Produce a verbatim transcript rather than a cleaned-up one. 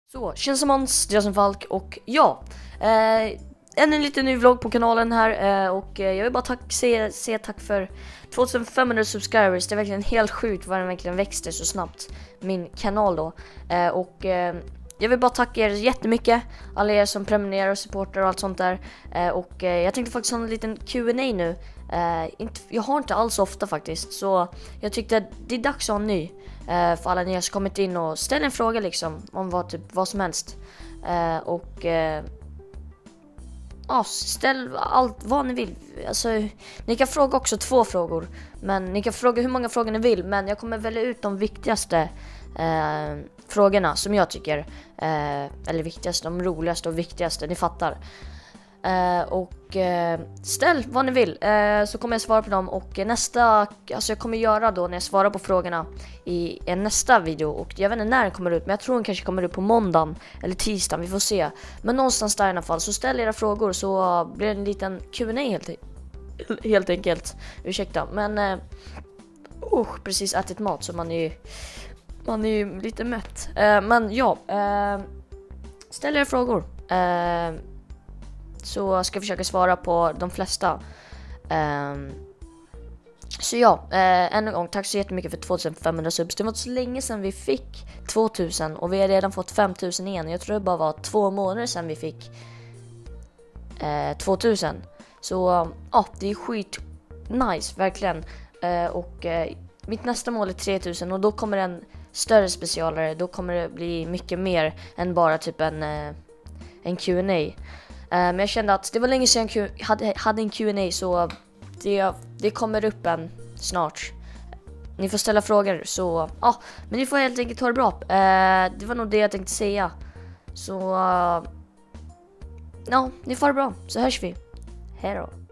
Så, känns som Hans, Jason Falk och ja, eh, ännu en liten ny vlogg på kanalen här eh, och eh, jag vill bara tack, säga, säga tack för tjugofemhundra subscribers. Det är verkligen helt sjukt vad den verkligen växte så snabbt, min kanal då. Eh, och eh, jag vill bara tacka er jättemycket, alla er som prenumererar och supportar och allt sånt där. Eh, och eh, jag tänkte faktiskt ha en liten Q and A nu. Eh, inte, jag har inte alls ofta faktiskt, så jag tyckte att det är dags att ha en ny. Uh, för alla ni som kommit in och ställ en fråga liksom om vad, typ, vad som helst. Uh, och uh, ja, ställ allt vad ni vill. Alltså, ni kan fråga också två frågor. Men ni kan fråga hur många frågor ni vill. Men jag kommer välja ut de viktigaste uh, frågorna som jag tycker. Uh, eller viktigaste, de roligaste och viktigaste, ni fattar. Uh, och uh, ställ vad ni vill uh, så kommer jag svara på dem. Och nästa, alltså jag kommer göra då när jag svarar på frågorna i en nästa video. Och jag vet inte när den kommer ut, men jag tror den kanske kommer ut på måndagen eller tisdagen, vi får se. Men någonstans där i alla fall, så ställ era frågor så blir det en liten Q and A helt, helt enkelt. Ursäkta, men uh, uh, precis ätit mat så man är ju, man är ju lite mätt. uh, Men ja, uh, ställ era frågor uh, så ska jag försöka svara på de flesta. Um, så ja, uh, ännu en gång tack så jättemycket för tjugofemhundra subs. Det var så länge sedan vi fick tvåtusen och vi har redan fått femtusen igen. Jag tror det bara var två månader sedan vi fick uh, tvåtusen. Så ja, uh, det är skit nice verkligen. Uh, och uh, mitt nästa mål är tre tusen och då kommer en större specialare. Då kommer det bli mycket mer än bara typ en, uh, en Q and A. Uh, men jag kände att det var länge sedan jag hade, hade en Q and A, så det, det kommer upp en snart. Ni får ställa frågor, så ja, uh, men ni får helt enkelt ta det bra. Uh, det var nog det jag tänkte säga. Så uh, ja, ni får det bra, så hörs vi. Hej då.